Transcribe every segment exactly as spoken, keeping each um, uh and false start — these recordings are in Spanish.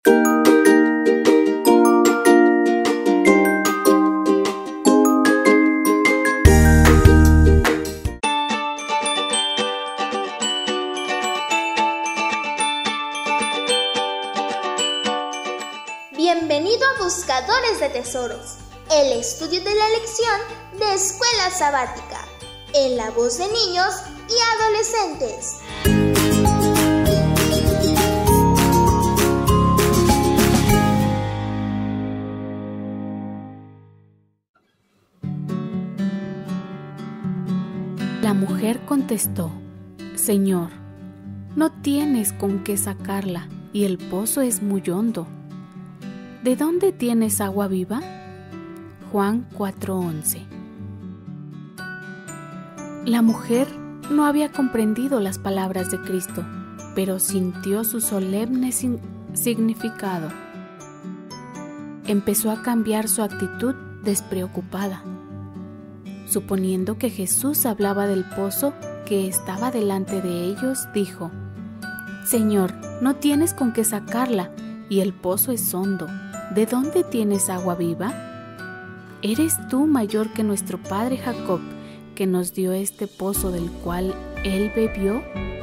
Bienvenido a Buscadores de Tesoros, el estudio de la lección de Escuela Sabática, en la voz de niños y adolescentes. La mujer contestó: Señor, no tienes con qué sacarla y el pozo es muy hondo. ¿De dónde tienes agua viva? Juan cuatro once. La mujer no había comprendido las palabras de Cristo, pero sintió su solemne sin- significado. Empezó a cambiar su actitud despreocupada. Suponiendo que Jesús hablaba del pozo que estaba delante de ellos, dijo: Señor, no tienes con qué sacarla y el pozo es hondo. ¿De dónde tienes agua viva? ¿Eres tú mayor que nuestro padre Jacob, que nos dio este pozo del cual él bebió?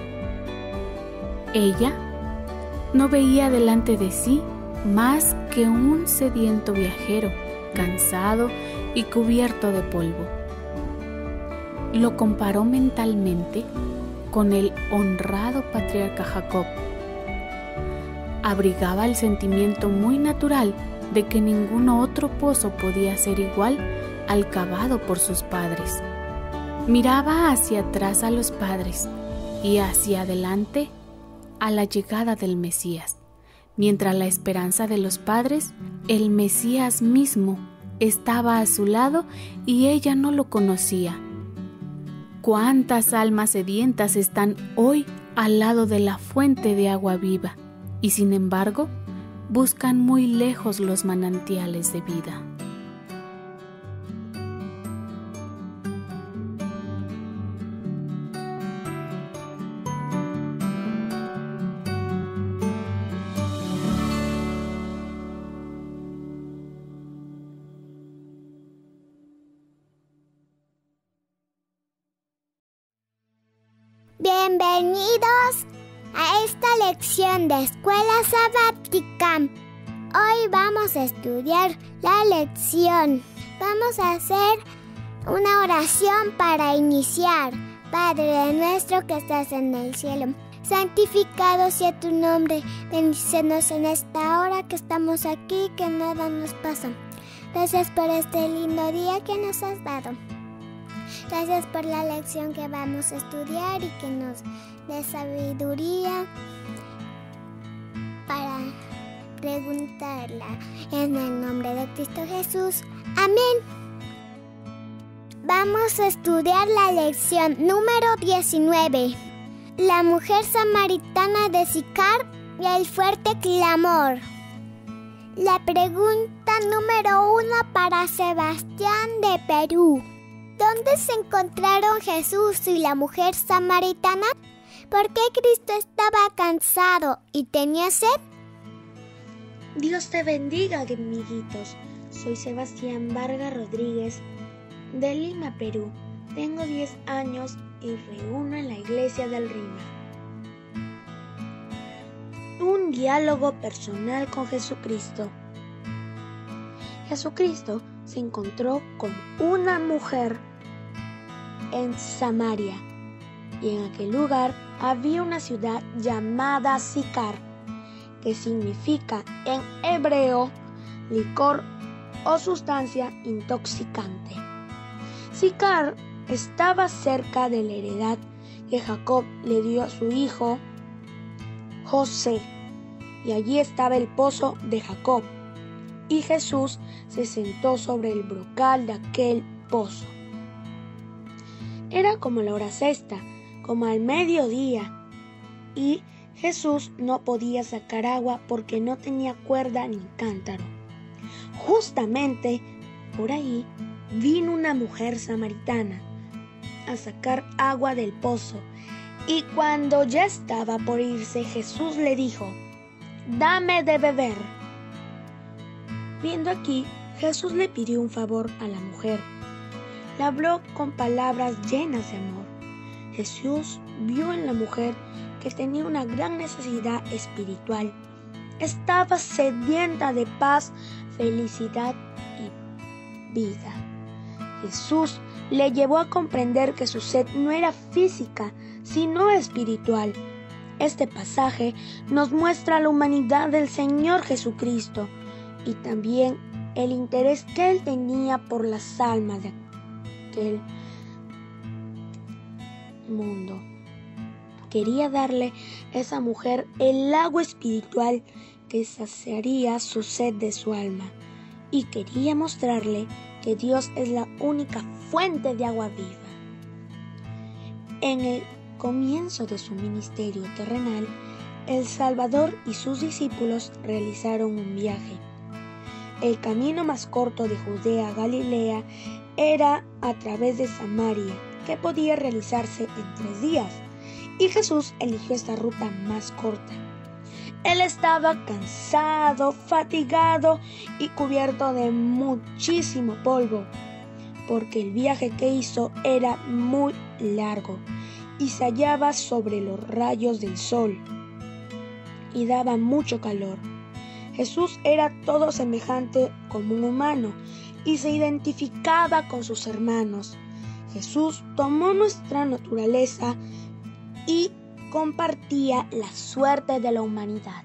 Ella no veía delante de sí más que un sediento viajero, cansado y cubierto de polvo. Lo comparó mentalmente con el honrado patriarca Jacob. Abrigaba el sentimiento muy natural de que ningún otro pozo podía ser igual al cavado por sus padres. Miraba hacia atrás a los padres y hacia adelante a la llegada del Mesías, mientras la esperanza de los padres, el Mesías mismo, estaba a su lado y ella no lo conocía. ¿Cuántas almas sedientas están hoy al lado de la fuente de agua viva? Y sin embargo, buscan muy lejos los manantiales de vida. Bienvenidos a esta lección de Escuela Sabática. Hoy vamos a estudiar la lección. Vamos a hacer una oración para iniciar. Padre nuestro que estás en el cielo, santificado sea tu nombre. Bendícenos en esta hora que estamos aquí, que nada nos pasa. Gracias por este lindo día que nos has dado. Gracias por la lección que vamos a estudiar y que nos dé sabiduría para preguntarla. En el nombre de Cristo Jesús. Amén. Vamos a estudiar la lección número diecinueve. La mujer samaritana de Sicar y el fuerte clamor. La pregunta número uno para Sebastián de Perú. ¿Dónde se encontraron Jesús y la mujer samaritana? ¿Por qué Cristo estaba cansado y tenía sed? Dios te bendiga, amiguitos. Soy Sebastián Vargas Rodríguez de Lima, Perú. Tengo diez años y reúno en la iglesia del Rima. Un diálogo personal con Jesucristo. Jesucristo se encontró con una mujer en Samaria, y en aquel lugar había una ciudad llamada Sicar, que significa en hebreo licor o sustancia intoxicante. Sicar estaba cerca de la heredad que Jacob le dio a su hijo José, y allí estaba el pozo de Jacob, y Jesús se sentó sobre el brocal de aquel pozo. Era como la hora sexta, como al mediodía, y Jesús no podía sacar agua porque no tenía cuerda ni cántaro. Justamente por ahí vino una mujer samaritana a sacar agua del pozo, y cuando ya estaba por irse, Jesús le dijo: dame de beber. Viendo aquí, Jesús le pidió un favor a la mujer. Le habló con palabras llenas de amor. Jesús vio en la mujer que tenía una gran necesidad espiritual. Estaba sedienta de paz, felicidad y vida. Jesús le llevó a comprender que su sed no era física, sino espiritual. Este pasaje nos muestra la humanidad del Señor Jesucristo y también el interés que Él tenía por las almas de aquel mundo. Quería darle a esa mujer el agua espiritual que saciaría su sed de su alma, y quería mostrarle que Dios es la única fuente de agua viva. En el comienzo de su ministerio terrenal, el Salvador y sus discípulos realizaron un viaje. El camino más corto de Judea a Galilea era a través de Samaria, que podía realizarse en tres días, y Jesús eligió esta ruta más corta. Él estaba cansado, fatigado y cubierto de muchísimo polvo, porque el viaje que hizo era muy largo y se hallaba sobre los rayos del sol y daba mucho calor. Jesús era todo semejante como un humano y se identificaba con sus hermanos. Jesús tomó nuestra naturaleza y compartía la suerte de la humanidad.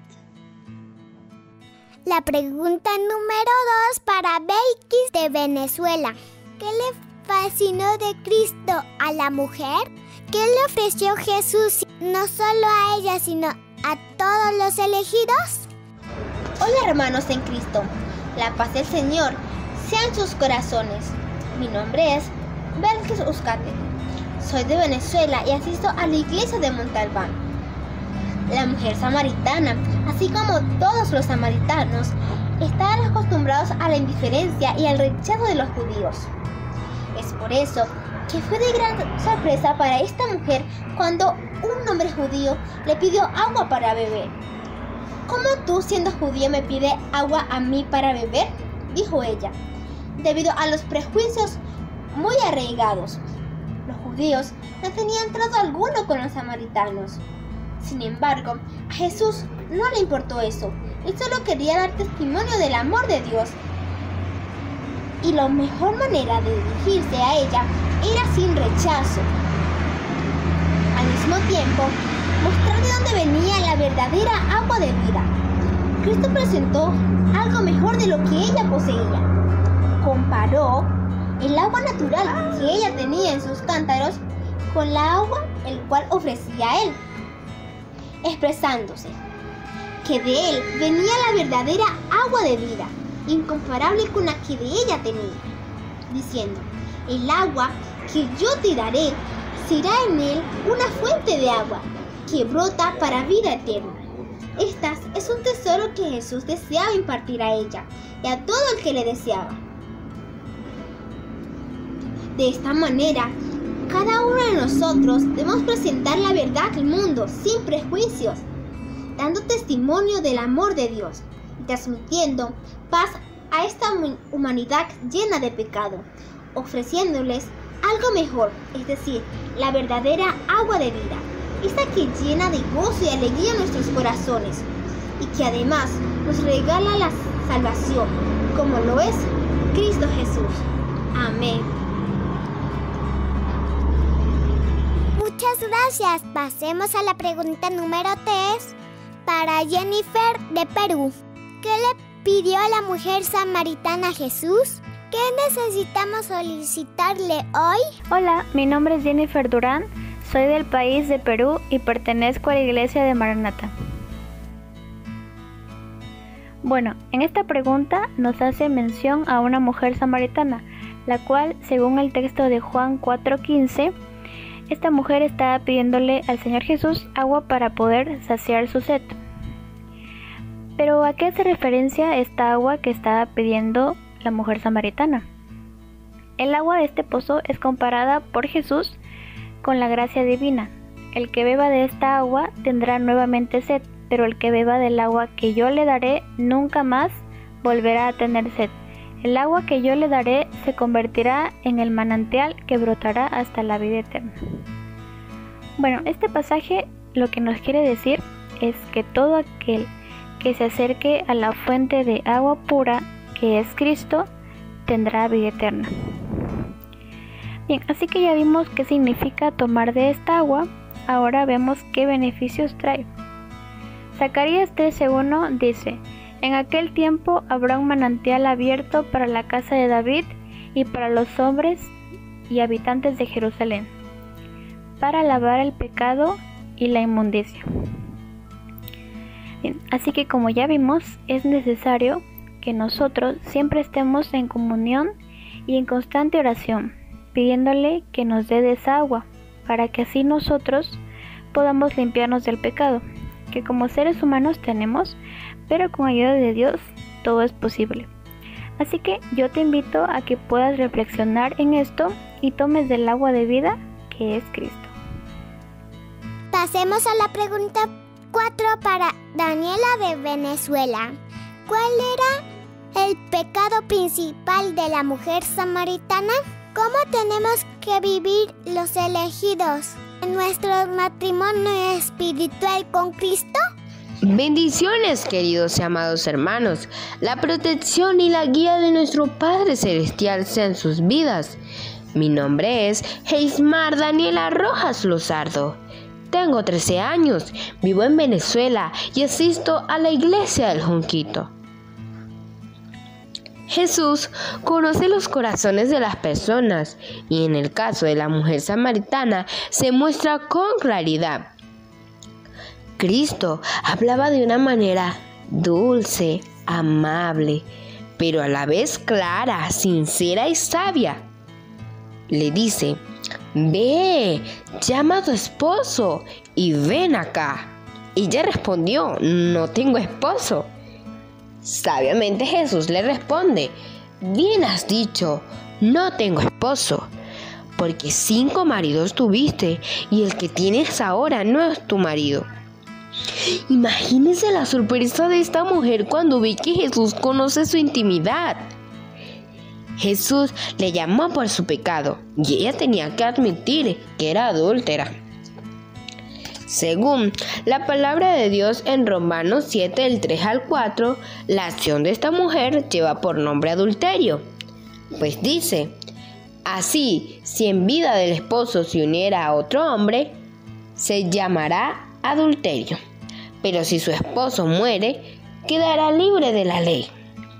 La pregunta número dos para Beikis de Venezuela. ¿Qué le fascinó de Cristo a la mujer? ¿Qué le ofreció Jesús no solo a ella, sino a todos los elegidos? Hola hermanos en Cristo, la paz del Señor sea en sus corazones. Mi nombre es Beikis Uzcategui. Soy de Venezuela y asisto a la iglesia de Montalbán. La mujer samaritana, así como todos los samaritanos, estaban acostumbrados a la indiferencia y al rechazo de los judíos. Es por eso que fue de gran sorpresa para esta mujer cuando un hombre judío le pidió agua para beber. ¿Cómo tú, siendo judío, me pides agua a mí para beber?, dijo ella, debido a los prejuicios muy arraigados. Los judíos no tenían trato alguno con los samaritanos. Sin embargo, a Jesús no le importó eso. Él solo quería dar testimonio del amor de Dios. Y la mejor manera de dirigirse a ella era sin rechazo. Al mismo tiempo, mostrar de dónde venía la verdadera agua de vida. Cristo presentó algo mejor de lo que ella poseía. Comparó el agua natural que ella tenía en sus cántaros con la agua el cual ofrecía Él, expresándose que de Él venía la verdadera agua de vida, incomparable con la que de ella tenía, diciendo: el agua que yo te daré será en Él una fuente de agua que brota para vida eterna. Este es un tesoro que Jesús deseaba impartir a ella y a todo el que le deseaba. De esta manera, cada uno de nosotros debemos presentar la verdad al mundo sin prejuicios, dando testimonio del amor de Dios y transmitiendo paz a esta humanidad llena de pecado, ofreciéndoles algo mejor, es decir, la verdadera agua de vida, esa que llena de gozo y alegría nuestros corazones y que además nos regala la salvación, como lo es Cristo Jesús. Amén. Muchas gracias. Pasemos a la pregunta número tres para Jennifer de Perú. ¿Qué le pidió a la mujer samaritana a Jesús? ¿Qué necesitamos solicitarle hoy? Hola, mi nombre es Jennifer Durán, soy del país de Perú y pertenezco a la iglesia de Maranatha. Bueno, en esta pregunta nos hace mención a una mujer samaritana, la cual, según el texto de Juan cuatro quince, esta mujer estaba pidiéndole al Señor Jesús agua para poder saciar su sed. Pero ¿a qué hace referencia esta agua que estaba pidiendo la mujer samaritana? El agua de este pozo es comparada por Jesús con la gracia divina. El que beba de esta agua tendrá nuevamente sed, pero el que beba del agua que yo le daré nunca más volverá a tener sed. El agua que yo le daré se convertirá en el manantial que brotará hasta la vida eterna. Bueno, este pasaje lo que nos quiere decir es que todo aquel que se acerque a la fuente de agua pura, que es Cristo, tendrá vida eterna. Bien, así que ya vimos qué significa tomar de esta agua, ahora vemos qué beneficios trae. Zacarías trece uno dice: en aquel tiempo habrá un manantial abierto para la casa de David y para los hombres y habitantes de Jerusalén, para lavar el pecado y la inmundicia. Bien, así que como ya vimos, es necesario que nosotros siempre estemos en comunión y en constante oración, pidiéndole que nos dé de esa agua, para que así nosotros podamos limpiarnos del pecado, que como seres humanos tenemos, pero con ayuda de Dios todo es posible. Así que yo te invito a que puedas reflexionar en esto y tomes del agua de vida que es Cristo. Pasemos a la pregunta cuatro para Daniela de Venezuela. ¿Cuál era el pecado principal de la mujer samaritana? ¿Cómo tenemos que vivir los elegidos en nuestro matrimonio espiritual con Cristo? Bendiciones, queridos y amados hermanos. La protección y la guía de nuestro Padre Celestial sean sus vidas. Mi nombre es Heismar Daniela Rojas Luzardo. Tengo trece años, vivo en Venezuela y asisto a la iglesia del Junquito. Jesús conoce los corazones de las personas y en el caso de la mujer samaritana se muestra con claridad. Cristo hablaba de una manera dulce, amable, pero a la vez clara, sincera y sabia. Le dice: ve, llama a tu esposo y ven acá. Ella respondió: no tengo esposo. Sabiamente Jesús le responde: bien has dicho, no tengo esposo, porque cinco maridos tuviste y el que tienes ahora no es tu marido. Imagínense la sorpresa de esta mujer cuando ve que Jesús conoce su intimidad. Jesús le llamó por su pecado y ella tenía que admitir que era adúltera. Según la palabra de Dios en Romanos siete, del tres al cuatro, la acción de esta mujer lleva por nombre adulterio. Pues dice: así, si en vida del esposo se uniera a otro hombre, se llamará adulterio. Pero si su esposo muere, quedará libre de la ley.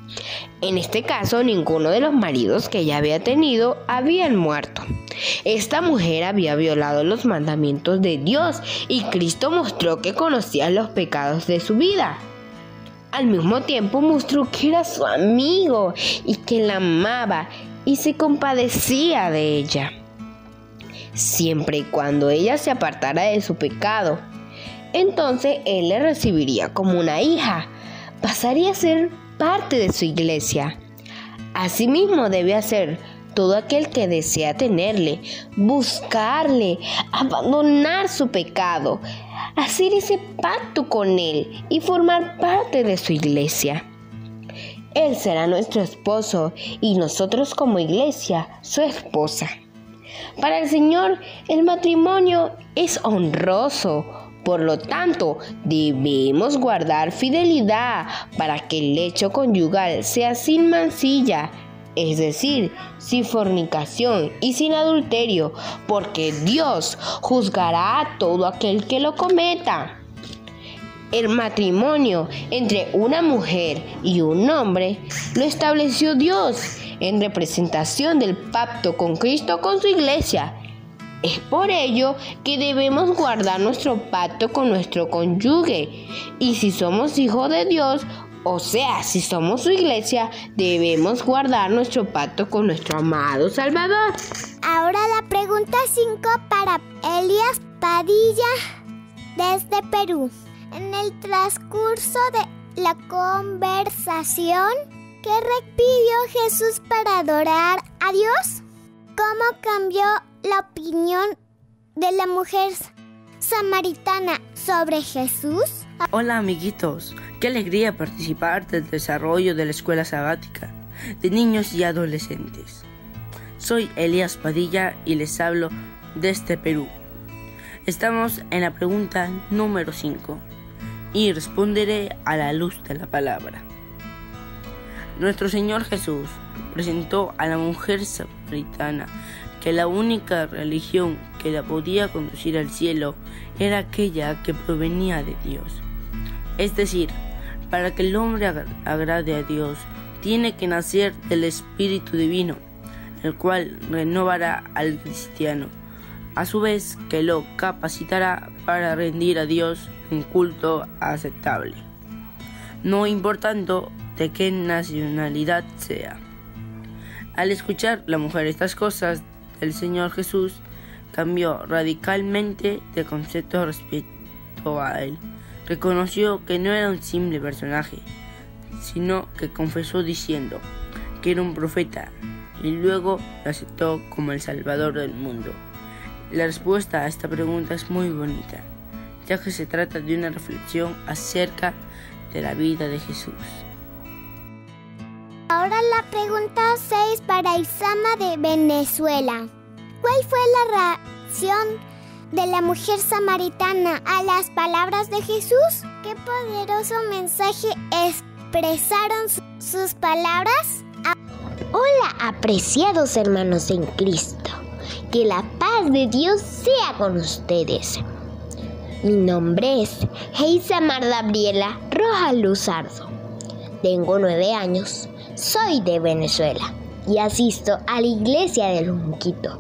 En este caso, ninguno de los maridos que ella había tenido habían muerto. Esta mujer había violado los mandamientos de Dios y Cristo mostró que conocía los pecados de su vida. Al mismo tiempo mostró que era su amigo y que la amaba y se compadecía de ella, siempre y cuando ella se apartara de su pecado. Entonces él le recibiría como una hija, pasaría a ser parte de su iglesia. Asimismo debe hacer todo aquel que desea tenerle, buscarle, abandonar su pecado, hacer ese pacto con él y formar parte de su iglesia. Él será nuestro esposo y nosotros como iglesia su esposa. Para el Señor el matrimonio es honroso. Por lo tanto, debemos guardar fidelidad para que el lecho conyugal sea sin mancilla, es decir, sin fornicación y sin adulterio, porque Dios juzgará a todo aquel que lo cometa. El matrimonio entre una mujer y un hombre lo estableció Dios en representación del pacto con Cristo con su iglesia. Es por ello que debemos guardar nuestro pacto con nuestro cónyuge. Y si somos hijos de Dios, o sea, si somos su iglesia, debemos guardar nuestro pacto con nuestro amado Salvador. Ahora la pregunta cinco para Elías Padilla desde Perú. En el transcurso de la conversación, ¿qué repidió Jesús para adorar a Dios? ¿Cómo cambió la opinión de la mujer samaritana sobre Jesús? Hola amiguitos, qué alegría participar del desarrollo de la escuela sabática de niños y adolescentes. Soy Elías Padilla y les hablo desde Perú. Estamos en la pregunta número cinco y responderé a la luz de la palabra. Nuestro Señor Jesús presentó a la mujer samaritana que la única religión que la podía conducir al cielo era aquella que provenía de Dios. Es decir, para que el hombre agrade a Dios, tiene que nacer del Espíritu Divino, el cual renovará al cristiano, a su vez que lo capacitará para rendir a Dios un culto aceptable, no importando de qué nacionalidad sea. Al escuchar la mujer estas cosas, el Señor Jesús cambió radicalmente de concepto respecto a él. Reconoció que no era un simple personaje, sino que confesó diciendo que era un profeta y luego lo aceptó como el Salvador del mundo. La respuesta a esta pregunta es muy bonita, ya que se trata de una reflexión acerca de la vida de Jesús. Ahora la pregunta seis para Isama de Venezuela. ¿Cuál fue la reacción de la mujer samaritana a las palabras de Jesús? ¿Qué poderoso mensaje expresaron su, sus palabras? Hola, apreciados hermanos en Cristo. Que la paz de Dios sea con ustedes. Mi nombre es Heisamar Gabriela Rojas Luzardo. Tengo nueve años, soy de Venezuela y asisto a la iglesia del Junquito.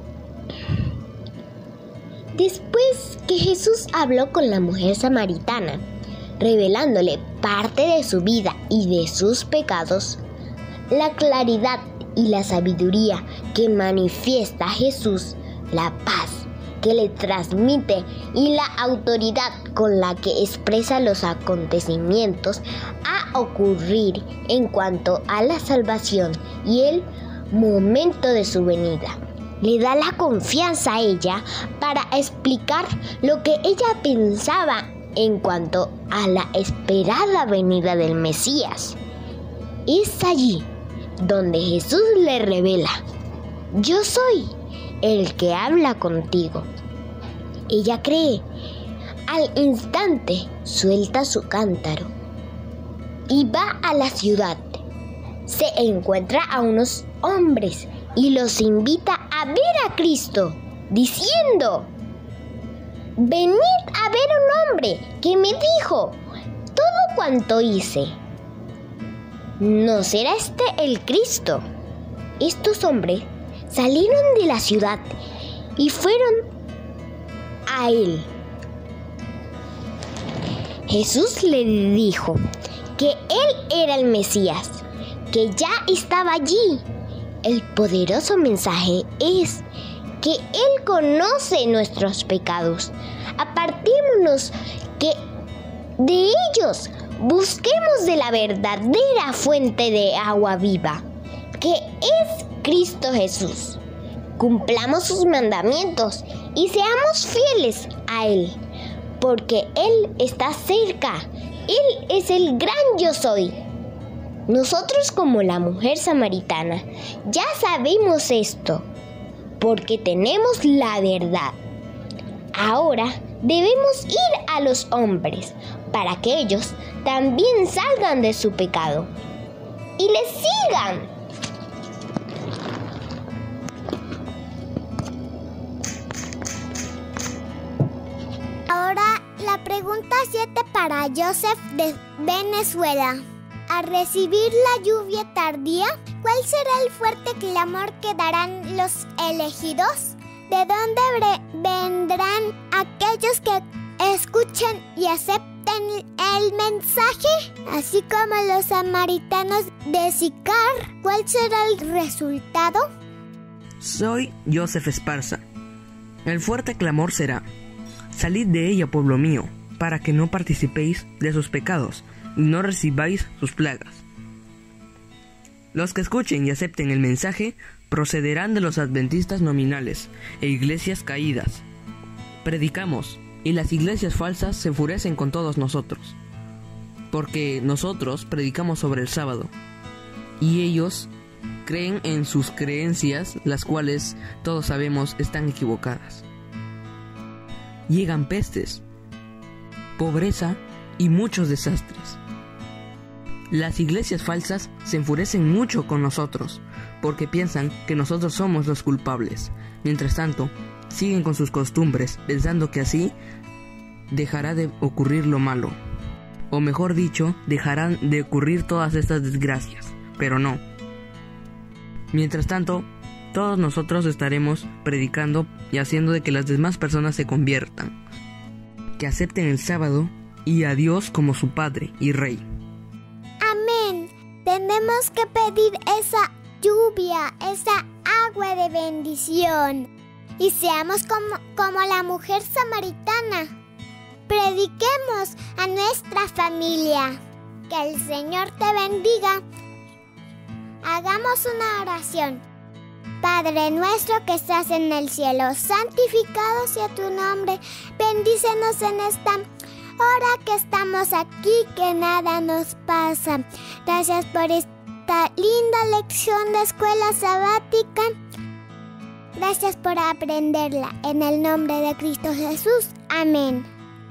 Después que Jesús habló con la mujer samaritana, revelándole parte de su vida y de sus pecados, la claridad y la sabiduría que manifiesta Jesús, la paz que le transmite y la autoridad con la que expresa los acontecimientos a ocurrir en cuanto a la salvación y el momento de su venida, le da la confianza a ella para explicar lo que ella pensaba en cuanto a la esperada venida del Mesías. Es allí donde Jesús le revela: yo soy el que habla contigo. Ella cree. Al instante suelta su cántaro y va a la ciudad. Se encuentra a unos hombres y los invita a ver a Cristo, diciendo: venid a ver un hombre que me dijo todo cuanto hice. ¿No será este el Cristo? Estos hombres salieron de la ciudad y fueron a él. Jesús le dijo que él era el Mesías, que ya estaba allí. El poderoso mensaje es que él conoce nuestros pecados. Apartémonos que de ellos, busquemos de la verdadera fuente de agua viva, que es Cristo Jesús. Cumplamos sus mandamientos y seamos fieles a Él, porque Él está cerca. Él es el gran yo soy. Nosotros, como la mujer samaritana, ya sabemos esto, porque tenemos la verdad. Ahora debemos ir a los hombres para que ellos también salgan de su pecado y les sigan. Ahora la pregunta siete para Joseph de Venezuela. Al recibir la lluvia tardía, ¿cuál será el fuerte clamor que darán los elegidos? ¿De dónde vendrán aquellos que escuchen y acepten el mensaje? Así como los samaritanos de Sicar, ¿cuál será el resultado? Soy Joseph Esparza. El fuerte clamor será: salid de ella, pueblo mío, para que no participéis de sus pecados y no recibáis sus plagas. Los que escuchen y acepten el mensaje procederán de los adventistas nominales e iglesias caídas. Predicamos Y las iglesias falsas se enfurecen con todos nosotros, porque nosotros predicamos sobre el sábado, y ellos creen en sus creencias, las cuales todos sabemos están equivocadas. Llegan pestes, pobreza y muchos desastres. Las iglesias falsas se enfurecen mucho con nosotros, porque piensan que nosotros somos los culpables. Mientras tanto, siguen con sus costumbres, pensando que así dejará de ocurrir lo malo. O mejor dicho, dejarán de ocurrir todas estas desgracias. Pero no. Mientras tanto, todos nosotros estaremos predicando y haciendo de que las demás personas se conviertan, que acepten el sábado y a Dios como su Padre y Rey. Amén. Tenemos que pedir esa lluvia, esa agua de bendición. Y seamos como, como la mujer samaritana. Prediquemos a nuestra familia. Que el Señor te bendiga. Hagamos una oración. Padre nuestro que estás en el cielo, santificado sea tu nombre. Bendícenos en esta hora que estamos aquí, que nada nos pasa. Gracias por esta linda lección de escuela sabática. Gracias por aprenderla. En el nombre de Cristo Jesús. Amén.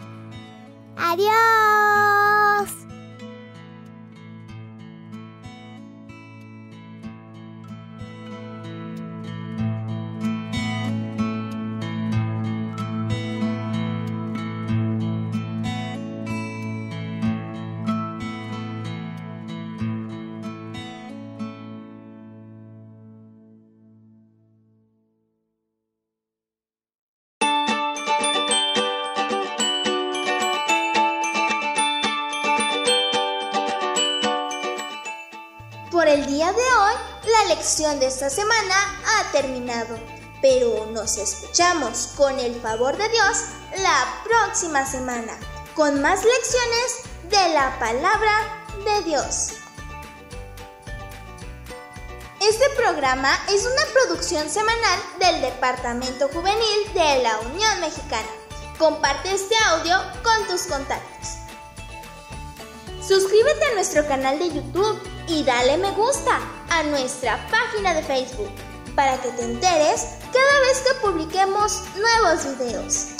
Adiós. Por el día de hoy, la lección de esta semana ha terminado, pero nos escuchamos con el favor de Dios la próxima semana, con más lecciones de la palabra de Dios. Este programa es una producción semanal del Departamento Juvenil de la Unión Mexicana. Comparte este audio con tus contactos. Suscríbete a nuestro canal de YouTube y dale me gusta a nuestra página de Facebook para que te enteres cada vez que publiquemos nuevos videos.